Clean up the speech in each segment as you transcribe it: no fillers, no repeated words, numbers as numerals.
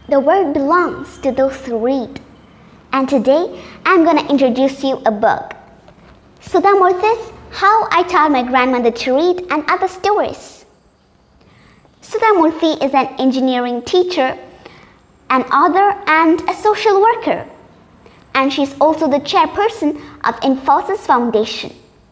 The world belongs to those who read. And today, I'm gonna introduce you a book. Sudhamurthy's How I Taught My Grandmother to Read and Other Stories. Sudhamurthy is an engineering teacher, an author, and a social worker. And she's also the chairperson of Infosys Foundation.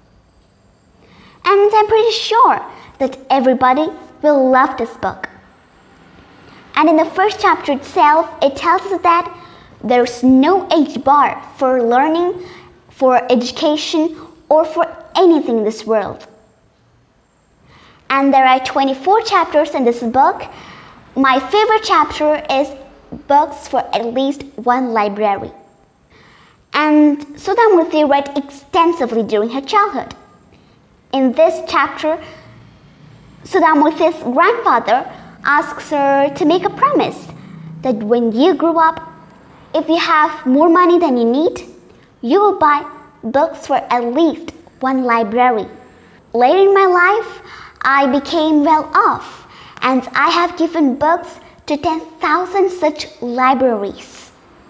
And I'm pretty sure that everybody will love this book. And in the first chapter itself, it tells us that there's no age bar for learning, for education, or for anything in this world. And there are 24 chapters in this book. My favorite chapter is books for at least one library. And Sudhamurthy read extensively during her childhood. In this chapter, Sudhamurthy's grandfather asks her to make a promise that when you grow up, if you have more money than you need, you will buy books for at least one library. Later in my life, I became well off, and I have given books to 10,000 such libraries.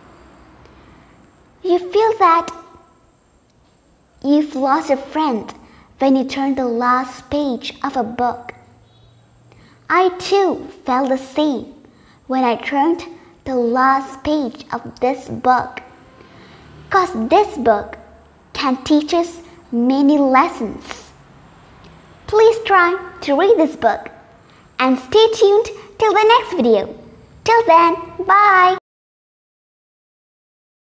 You feel that you've lost a friend when you turn the last page of a book. I too felt the same when I turned the last page of this book, because this book can teach us many lessons. Please try to read this book and stay tuned till the next video. Till then, bye!